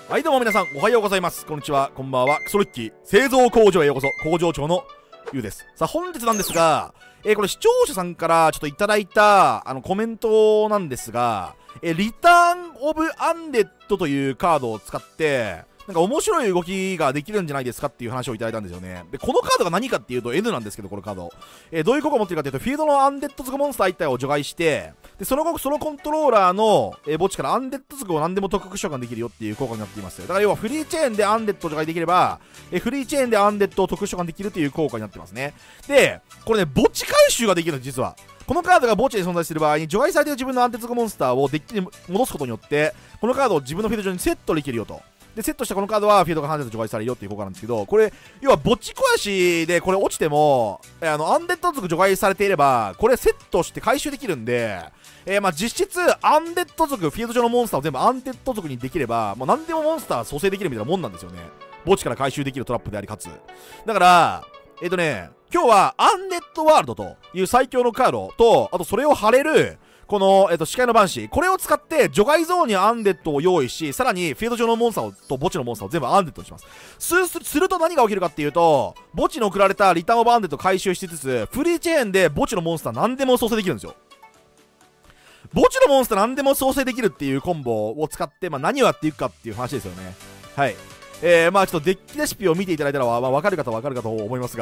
はいどうも皆さんおはようございます。こんにちは、こんばんは。クソリッキー製造工場へようこそ。工場長のゆうです。さあ本日なんですが、これ視聴者さんからちょっといただいたコメントなんですが、リターンオブアンデッドというカードを使ってなんか面白い動きができるんじゃないですかっていう話をいただいたんですよね。で、このカードが何かっていうと N なんですけど、このカード。どういう効果を持っているかっていうと、フィールドのアンデッド族モンスター1体を除外して、で、その後、そのコントローラーの、墓地からアンデッド族を何でも特殊召喚できるよっていう効果になっています。だから要はフリーチェーンでアンデッドを除外できれば、フリーチェーンでアンデッドを特殊召喚できるという効果になってますね。で、これね、墓地回収ができるんです、実は。このカードが墓地で存在している場合に除外されている自分のアンデッド族モンスターをデッキに戻すことによって、このカードを自分のフィールド上にセットできるよと。で、セットしたこのカードはフィールドがハンデッド除外されるよっていう効果なんですけど、これ、要は墓地壊しでこれ落ちても、アンデッド族除外されていれば、これセットして回収できるんで、まあ実質、アンデッド族、フィールド上のモンスターを全部アンデッド族にできれば、もう何でもモンスター蘇生できるみたいなもんなんですよね。墓地から回収できるトラップであり、かつ。だから、今日はアンデッドワールドという最強のカードと、あとそれを貼れる、この、視界の番士。これを使って、除外ゾーンにアンデッドを用意し、さらに、フィールド上のモンスターと墓地のモンスターを全部アンデッドにします。すると何が起きるかっていうと、墓地に送られたリターンオブアンデッドを回収しつつ、フリーチェーンで墓地のモンスター何でも創生できるんですよ。墓地のモンスター何でも創生できるっていうコンボを使って、まあ何をやっていくかっていう話ですよね。はい。まあちょっとデッキレシピを見ていただいたら、まあ、分かる方は分かるかと思いますが。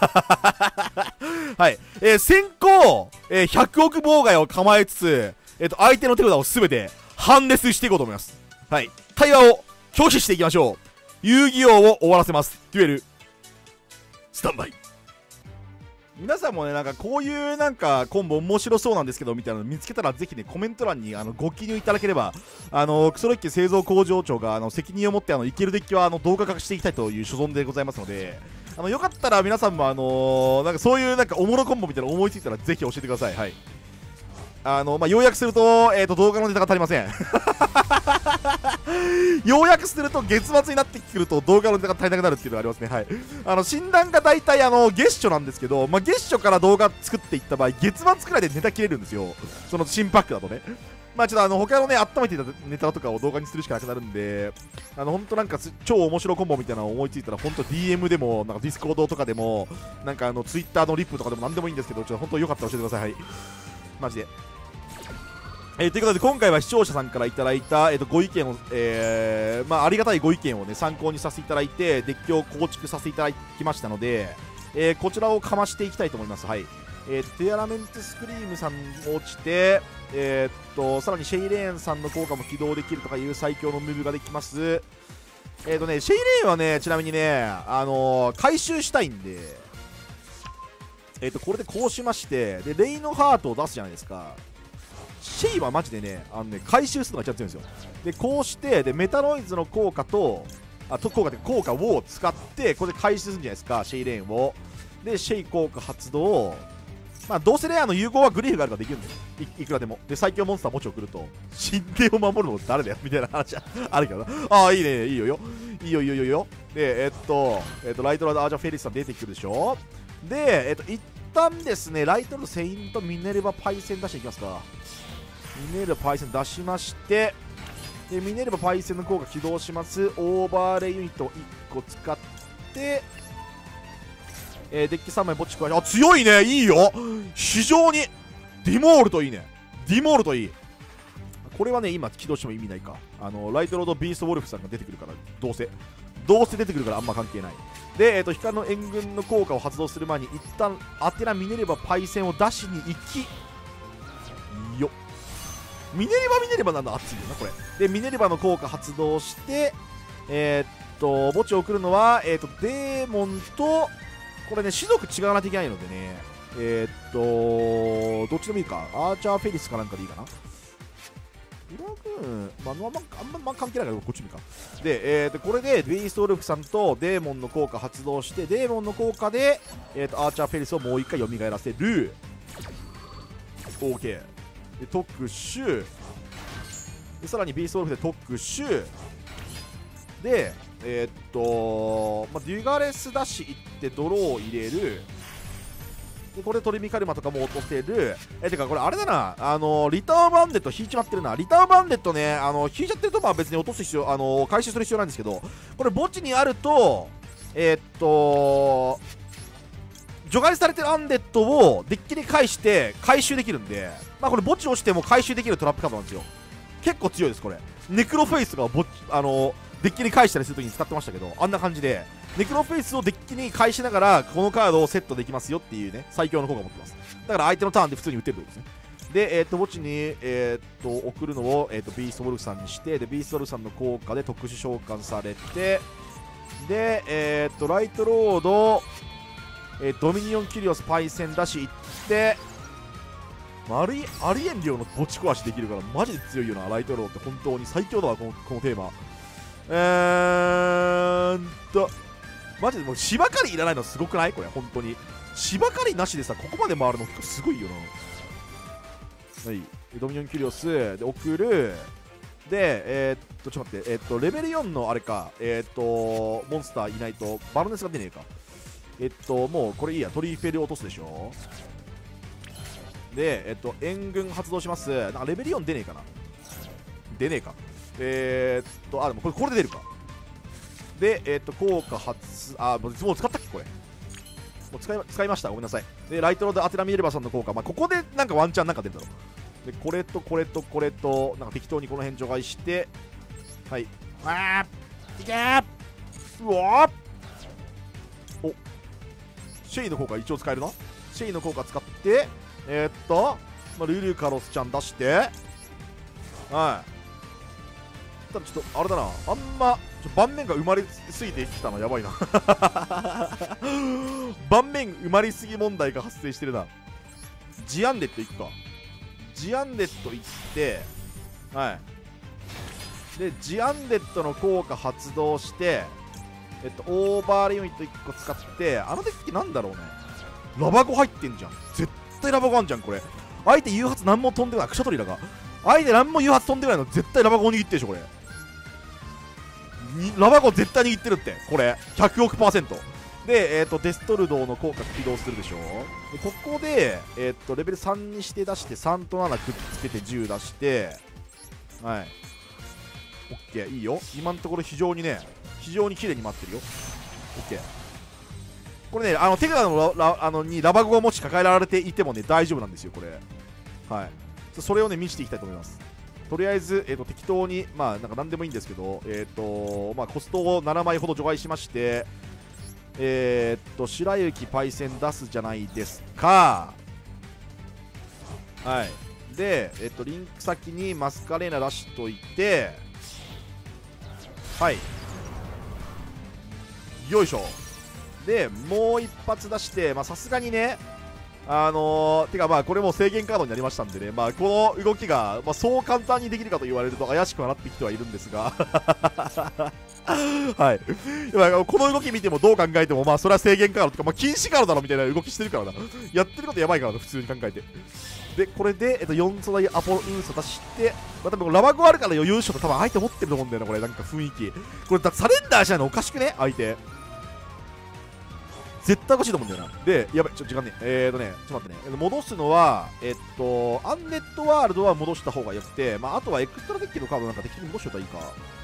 はい。先行、100億妨害を構えつつ、相手の手札をすべてハンデスしていこうと思います。はい。対話を拒否していきましょう。遊戯王を終わらせます。デュエル、スタンバイ。皆さんもね、なんかこういうなんかコンボ面白そうなんですけどみたいなの見つけたらぜひねコメント欄にご記入いただければクソロッキ製造工場長が責任を持っていけるデッキは動画化していきたいという所存でございますので、よかったら皆さんもなんかそういうなんかおもろコンボみたいなの思いついたらぜひ教えてください。はい。まあ、要約すると、動画のネタが足りません。要約すると月末になってくると動画のネタが足りなくなるっていうのがありますね。はい。診断が大体月初なんですけど、まあ、月初から動画作っていった場合、月末くらいでネタ切れるんですよ。その新パックだとね。まあちょっと他のね、温めていたネタとかを動画にするしかなくなるんで、ほんとなんか超面白コンボみたいなのを思いついたら、ほんと DM でも、なんかディスコードとかでも、なんかTwitter のリップとかでもなんでもいいんですけど、ちょっとほんとよかったら教えてください。はい。マジで。ということで今回は視聴者さんからいただいた、ご意見を、まあ、ありがたいご意見をね参考にさせていただいてデッキを構築させていただきましたので、こちらをかましていきたいと思います。はい。テアラメントスクリームさん落ちて、さらにシェイレーンさんの効果も起動できるとかいう最強のムーブができます。シェイレーンはねちなみにね回収したいんで、これでこうしまして、でレイノハートを出すじゃないですか。シェイはマジでね、回収するのが一番強いんですよ。で、こうして、で、メタロイズの効果と、効果を使って、これで回収するんじゃないですか、シェイレーンを。で、シェイ効果発動。まあ、どうせね、融合はグリフがあるからできるんですよ。いくらでも。で、最強モンスター墓地を送ると、神殿を守るの誰だよみたいな話あるけどな。ああ、いいね、いいよよ。いいよいいよいいよ。で、ライトラードアージャフェリスさん出てくるでしょ。で、一旦ですね、ライトのセイントミネルヴァパイセン出していきますか。ミネルヴァパイセン出しまして、でミネルヴァパイセンの効果起動します。オーバーレイユニットを1個使って、デッキ3枚墓地加え、あ、強いね、いいよ、非常にディモールといいね、ディモールといい。これはね、今起動しても意味ないか。ライトロードビーストウォルフさんが出てくるから、どうせ出てくるからあんま関係ない。で、光の援軍の効果を発動する前に一旦アテナミネルヴァパイセンを出しに行きよ。ミネルヴァなんだ、熱いよなこれ。でミネルヴァの効果発動して、墓地を送るのはデーモンと、これね種族違わないといけないのでね、どっちでもいいか、アーチャーフェリスかなんかでいいかな。ドラグーン、まあんま関係ないからこっち見るか。で、これでビーストウルフさんとデーモンの効果発動して、デーモンの効果で、アーチャーフェリスをもう一回蘇らせる。 OK で特殊で、さらにビーストウルフで特殊で、まあ、デュガレスダッシュ行ってドローを入れる。 でこれでトリミカルマとかも落とせる。てかこれあれだな、リターンバンデット引いちまってるな。リターンバンデットね、引いちゃってるとまあ別に落とす必要、回収する必要ないんですけど、これ墓地にあると除外されてるアンデッドをデッキに返して回収できるんで、まあこれ墓地落ちても回収できるトラップカードなんですよ。結構強いですこれ。ネクロフェイスがデッキに返したりするときに使ってましたけど、あんな感じでネクロフェイスをデッキに返しながらこのカードをセットできますよっていうね、最強の効果を持ってます。だから相手のターンで普通に打てるってことですね。で墓地に送るのをビーストボルフさんにして、でビーストボルフさんの効果で特殊召喚されて、でライトロード、ドミニオンキュリオスパイセンだし行って、ありえん量の墓地壊しできるからマジで強いよな。ライトロードって本当に最強だわ、このテーマ。マジでもう芝刈りいらないのすごくない？これ本当に芝刈りなしでさここまで回るのすごいよな。はい、ドミニオンキュリオスで送る。でちょっと待って、レベル4のあれか、モンスターいないとバロネスが出ねえか。もうこれいいや、トリフェル落とすでしょ。で援軍発動します。なんかレベル4出ねえかな。出ねえか。でもこれで出るか。で効果発、もう使ったっけこれ。もう使いました、ごめんなさい。でライトロードアテラミエルバさんの効果、まあここでなんかワンチャンなんか出るだろう。でこれとこれとこれとなんか適当にこの辺除外して、はい、いけー、うわー、おシェイの効果一応使えるな。シェイの効果使ってルルカロスちゃん出して、はい。ただちょっとあれだな、あんま盤面が埋まりすぎてきたのやばいな盤面埋まりすぎ問題が発生してるな。ジアンデットいくか。ジアンデットいって、はい。でジアンデットの効果発動して、オーバーリミット1個使って、あのデッキなんだろうね。ラバゴ入ってんじゃん。絶対ラバゴあんじゃんこれ。相手誘発何も飛んでない、クシャトリラが相手何も誘発飛んでないの絶対ラバゴ握ってるでしょこれ。ラバゴ絶対握ってるってこれ100億%で、デストルドーの効果起動するでしょ。でここで、レベル3にして出して3と7くっつけて10出して、はい、OK、いいよ。今のところ非常に綺麗に待ってるよ。 OK、これね、手札のにラバゴがもし抱えられていてもね大丈夫なんですよこれ。はい、それをね見せていきたいと思います。とりあえず、適当にまあなんか何でもいいんですけど、まあ、コストを7枚ほど除外しまして、白雪パイセン出すじゃないですか。はい。で、リンク先にマスカレーナ出しといて、はい。よいしょ。で、もう一発出して、まあさすがにね、てかまあこれも制限カードになりましたんでね、まあこの動きが、まあ、そう簡単にできるかと言われると怪しくはなってきてはいるんですがはい、この動き見てもどう考えてもまあそれは制限カードとか、まあ、禁止カードだろみたいな動きしてるからなやってることやばいからな普通に考えて。でこれで、4素材アポロウーソ出して、まあ、多分ラバゴあるから余裕賞と多分相手持ってると思うんだよなこれ。なんか雰囲気これだってサレンダーしないのおかしくね相手。絶対欲しいと思うんだよな。で、やばい、時間ね。ちょっと待ってね。戻すのは、アンデッドワールドは戻した方がよくて、まあ、あとはエクストラデッキのカードなんか適当に戻しておいたらいいか。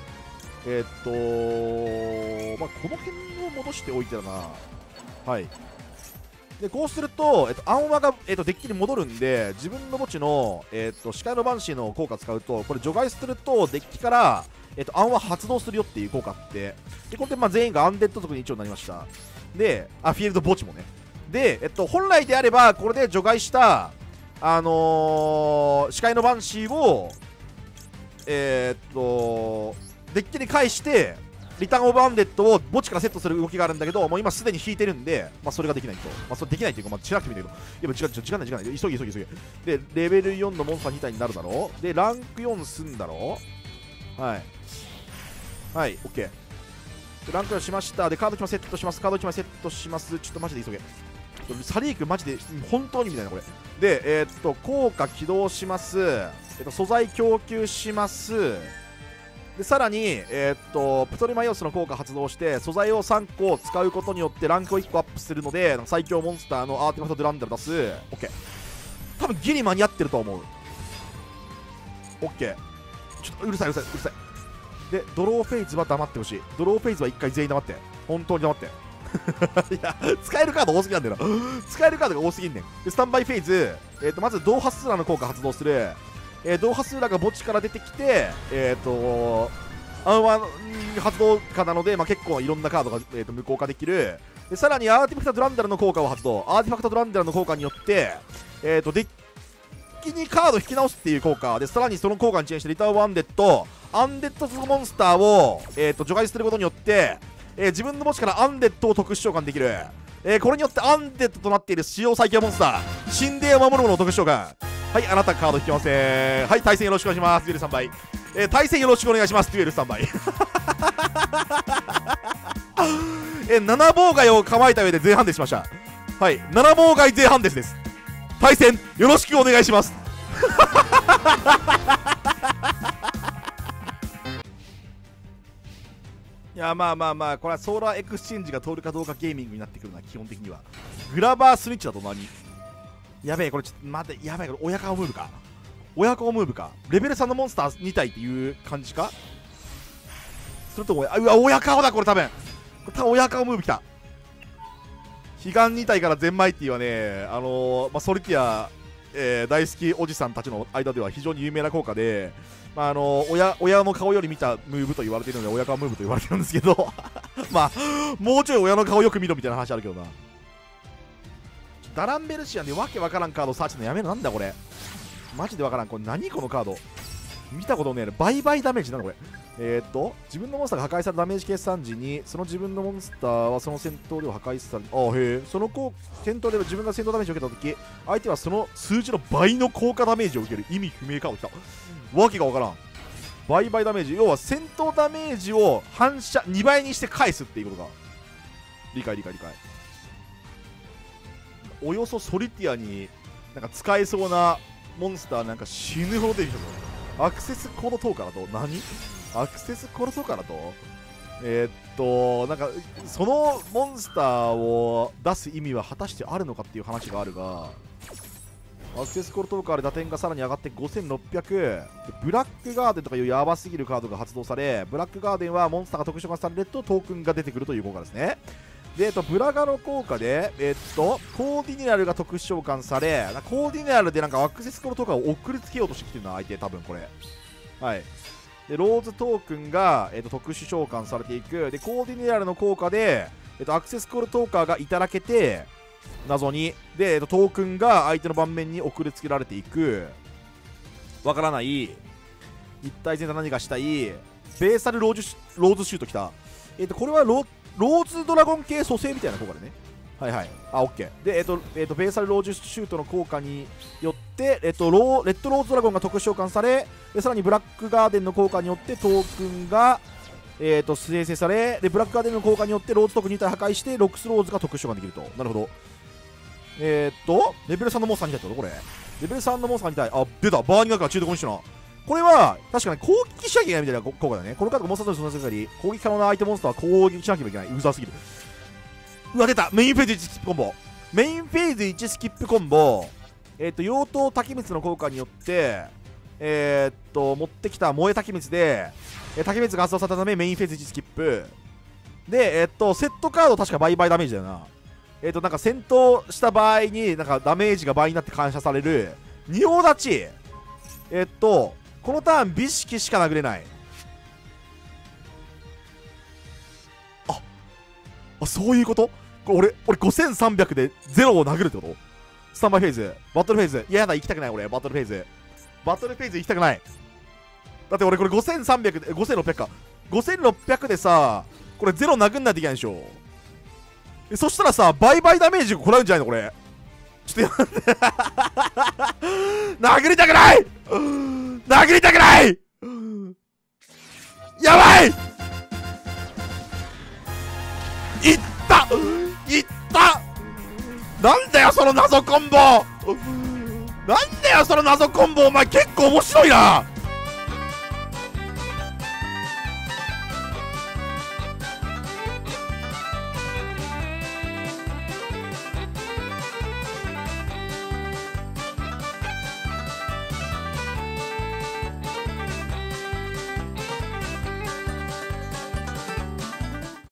まあ、この辺を戻しておいてだな。はい。で、こうすると、暗話が、デッキに戻るんで、自分の墓地の、視界のバンシーの効果使うと、これ除外すると、デッキから、暗話発動するよっていう効果あって、で、これでまあ全員がアンデッド族に一応なりました。で、フィールド墓地もね。で、本来であれば、これで除外した、視界のバンシーを、デッキに返して、リターンオブアンデッドを墓地からセットする動きがあるんだけど、もう今すでに引いてるんで、まあ、それができないと。まあ、それできないっていうか、まあ、しなくてもいいんだけど、いや、時間ない。急げ。で、レベル4のモンスター2体になるだろう。で、ランク4すんだろう。はい。はい、OK。ランク4しました。で、カード1枚セットします。ちょっとマジで急げ。サリークマジで本当にみたいなこれ。で、効果起動します。素材供給します。 でさらに、プトレマイオスの効果発動して素材を3個使うことによってランクを1個アップするので最強モンスターのアーティファクトドランダル出す。 OK、 多分ギリ間に合ってると思う。 OK、 ちょっとうるさいうるさいうるさい。でドローフェイズは黙ってほしい。ドローフェイズは1回全員黙って、本当に黙っていや使えるカード多すぎなんだよな使えるカードが多すぎんねん。でスタンバイフェイズ、まずドーハスーラの効果発動する。ドーハスーラが墓地から出てきてアンワン発動下なので、結構いろんなカードが、無効化できる。でさらにアーティファクトドランダルの効果を発動。アーティファクトドランダルの効果によってデッキにカード引き直すっていう効果で、さらにその効果にチェンしてリターンオブアンデッド、アンデッドモンスターを、除外することによって、自分の墓地からアンデッドを特殊召喚できる。これによってアンデッドとなっている使用最強モンスター神殿を守る者を特殊召喚。はい、あなたカード引きません。はい、対戦よろしくお願いします。デュエル3倍。対戦よろしくお願いします。デュエル3倍。7妨害を構えた上で前半でしました。はい、7妨害前半です。対戦よろしくお願いします。いや、まあこれはソーラーエクスチェンジが通るかどうかゲーミングになってくるな。基本的にはグラバースニッチだと何やべえ、これちょっと待って、やばい、これ親顔ムーブか。親顔ムーブか。レベル3のモンスター2体っていう感じか。それともうわ、親顔だ。これ多分親顔ムーブきた。彼岸2体からゼンマイティはね、ソリティア、大好きおじさんたちの間では非常に有名な効果で、親の顔より見たムーブと言われているので親顔ムーブと言われてるんですけどもうちょい親の顔よく見ろみたいな話あるけどな。ダランベルシアンでわけわからんカードサーチのやめろ。なんだこれ、マジでわからん。これ何このカード、見たことねえ。倍々ダメージなのこれ。自分のモンスターが破壊されるダメージ計算時にその自分のモンスターはその戦闘では破壊される。へえ。その戦闘で自分が戦闘ダメージを受けたとき相手はその数字の倍の効果ダメージを受ける。意味不明カードきた。わけがわからん。倍々ダメージ、要は戦闘ダメージを反射2倍にして返すっていうことか。理解。およそソリティアになんか使えそうなモンスターなんか死ぬほど出てきたぞ。アクセスコードトーカーだと何？アクセスコードトーカーだとなんかそのモンスターを出す意味は果たしてあるのかっていう話があるが、アクセスコールトーカーで打点がさらに上がって5600。ブラックガーデンとかいうヤバすぎるカードが発動され、ブラックガーデンはモンスターが特殊召喚されるとトークンが出てくるという効果ですね。で、ブラガの効果で、コーディネラルが特殊召喚され、コーディネラルでなんかアクセスコールトーカーを送りつけようとしてきてるな、相手、多分これ。はい。で、ローズトークンが、特殊召喚されていく。で、コーディネラルの効果で、アクセスコールトーカーがいただけて、謎に。で、トークンが相手の盤面に送りつけられていく。わからない。一体全体何がしたい。ベーサルローズシュートきた。これはローズドラゴン系蘇生みたいな効果でね。はいはい。あ、オッケー。で、ベーサルローズシュートの効果によって、レッドローズドラゴンが特殊召喚され、でさらにブラックガーデンの効果によってトークンが、生成され、で、ブラックガーデンの効果によってローズトークン2体破壊して、ロックスローズが特殊召喚できると。なるほど。レベル3のモンスター2体ってことこれ。レベル3のモンスター2体。あ、出た。バーニングから中毒コンディショナー。これは、確かに攻撃しなきゃいけないみたいな効果だね。このカードがモンスターとの世界に攻撃可能な相手モンスターは攻撃しなきゃいけない。うざすぎる。うわ、出た。メインフェーズ1スキップコンボ。メインフェーズ1スキップコンボ。妖刀滝光の効果によって、持ってきた燃え滝光で、滝光が発動されたためメインフェーズ1スキップ。で、セットカード確か倍々ダメージだよな。なんか戦闘した場合に、なんかダメージが倍になって感謝される。仁王立ち。このターン美式しか殴れない。あ、そういうこと？俺5300で0を殴るってこと？スタンバイフェーズ、バトルフェーズ。いやだ、行きたくない。俺バトルフェーズ行きたくない。だって俺これ5300で5600か。5600でさ、これ0殴んないといけないでしょ。そしたらさ、倍々ダメージ食らうんじゃないのこれ。ちょっと殴りたくない、殴りたくない、やばい、いったなんだよその謎コンボ、なんだよその謎コンボ、お前結構面白いな。